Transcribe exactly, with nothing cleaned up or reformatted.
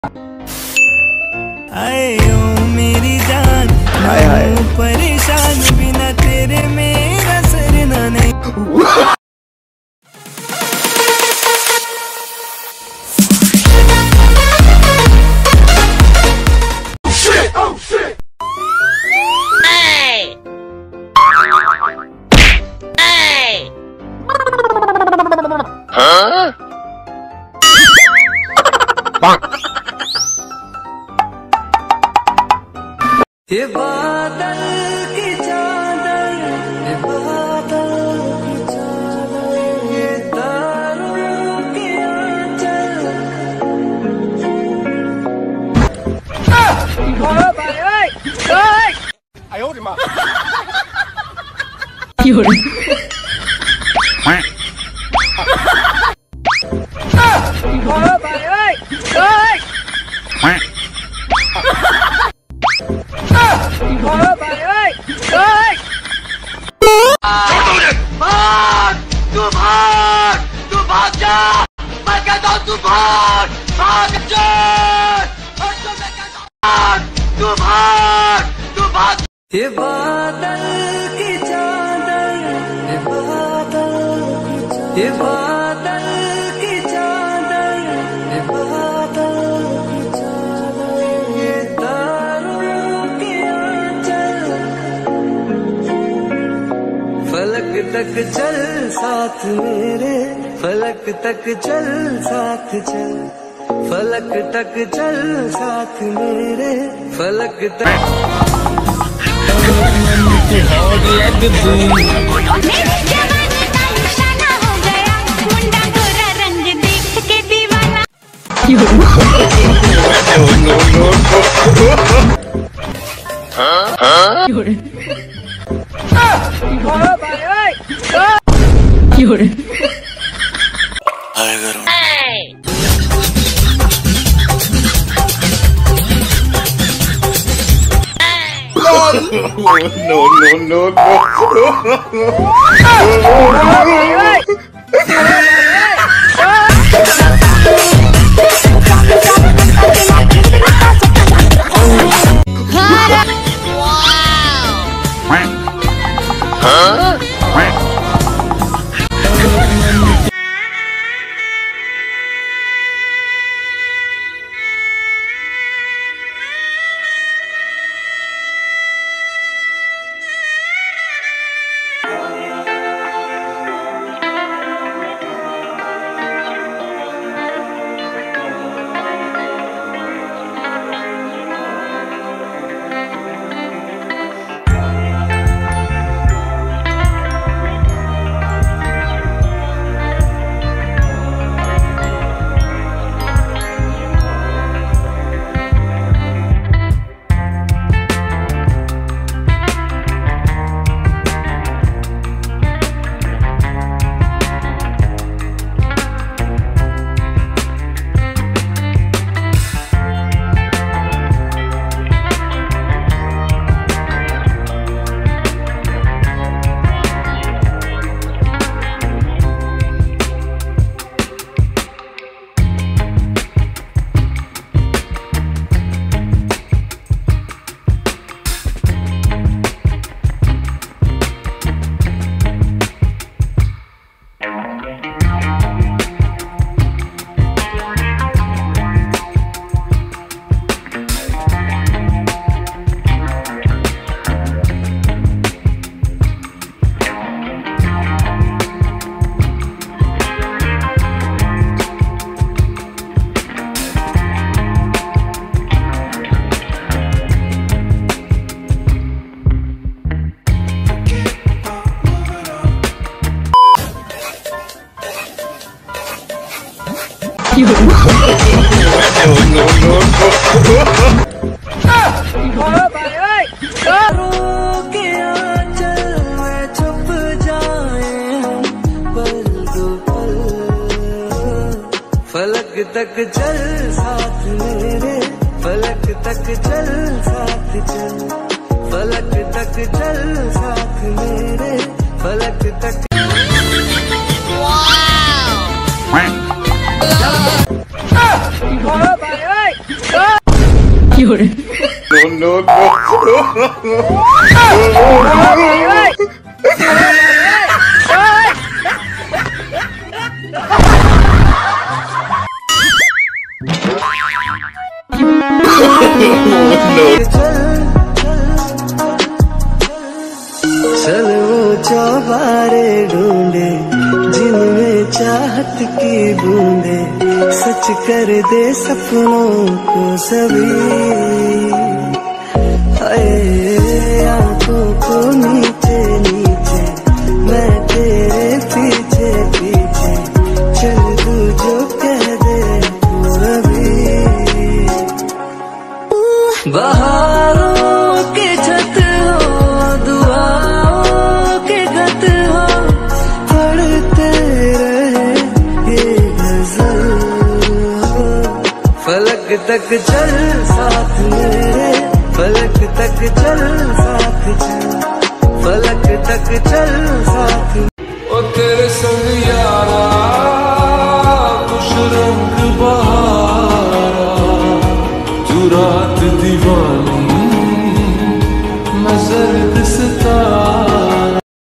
आए ओ मेरी जान, हाय हाय परेशान बिना तेरे मेरा सरना नहीं। हाँ? ये बादल की चादर, ये बादल की चादर, ये तारों की आंचल। बोलो भाई, ओए, ओए। 哎呦我的妈！ 有人。 बोलो भाई, ओए, ओए। बोलो भाई, ओए, ओए। भाग, तू भाग, तू भाग जा। मैं कहता हूँ तू भाग, भाग जा। और तू मैं कहता हूँ भाग, तू भाग, तू भाग। ये बादल की चादर, ये बादल की चादर, ये बादल की चादर, ये बादल की चादर, ये तारों की आंचल। फलक तक चल साथ मेरे, फलक तक चल साथ चल, फलक तक चल साथ मेरे, फलक तक। No, no, no, no. Huh? फलक तक चल साथ मेरे, फलक तक चल साथ चल, फलक तक चल साथ मेरे, फलक तक। वाव! No, no, चल वो चौबारे ढूंढे जिनमें चाहत की बूंदे सच कर दे सपनों को सभी। हाय आंखों को नीचे नीचे मैं तेरे पीछे पीछे चल तू जो कह दे तू अभी। बहारों के छत हो दुआओं के खत हो पढ़ते रहे ये गजल हो। फलक तक चल साथ मेरे फलक तक चल साथ चल फलक तक चल साथ। ओ तेरे संग यारा कुछ रंग बहारा तू रात दीवानी मैं जर्द सितारा।